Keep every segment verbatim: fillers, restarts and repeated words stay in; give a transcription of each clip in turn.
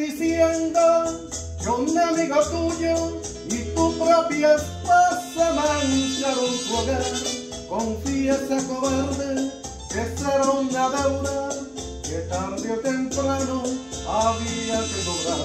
diciendo que un amigo tuyo y tu propia esposa mancharon tu hogar. Confiesa, cobarde, que será una deuda que tarde o temprano había que cobrar.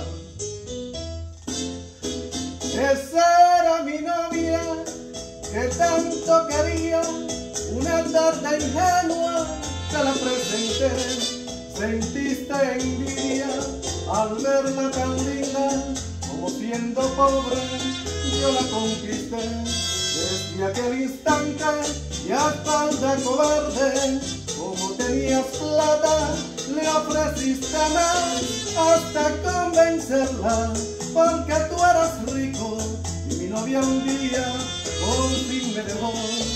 Esa era mi novia que tanto quería, una tarde ingenua te la presenté. Sentiste envidia al verla tan linda, como siendo pobre yo la conquisté. Desde aquel instante y a falda cobarde, como tenías plata le ofreciste más hasta convencerla, porque tú eras rico y mi novia un día por fin me dejó.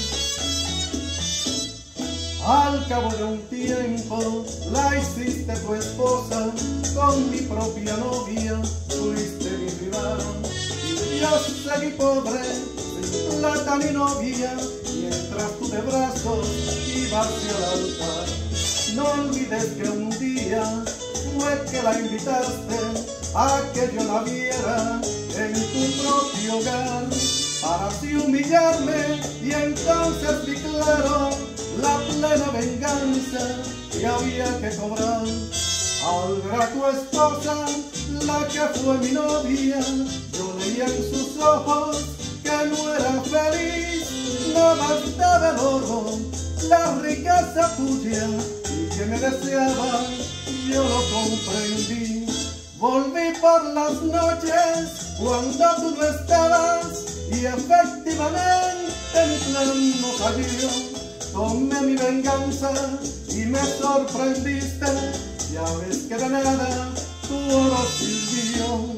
Al cabo de un tiempo la hiciste tu esposa, con mi propia novia fuiste mi rival. Y yo seguí pobre, sin plata ni novia, mientras tú de brazos ibas hacia el altar. No olvides que un día fue que la invitaste a que yo la viera en tu propio hogar, para así humillarme, y entonces vi claro la plena venganza que había que cobrar. Al ver a tu esposa, la que fue mi novia, yo leía en sus ojos que no era feliz. No bastaba el oro, la riqueza tuya, y que me deseaba, yo lo comprendí. Volví por las noches cuando tú no estabas, y efectivamente mi plan no falló. Tomé mi venganza y me sorprendiste, ya ves que de nada tu oro sirvió.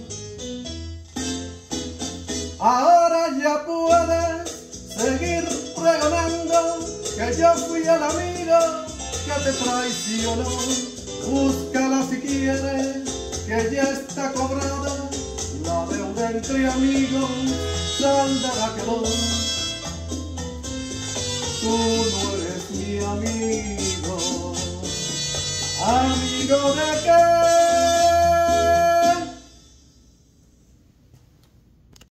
Ahora ya puedes seguir pregonando que yo fui el amigo que te traicionó. Búscala si quieres, que ya está cobrada, la deuda entre amigos saldrá quedó. Tú no eres mi amigo, amigo de qué.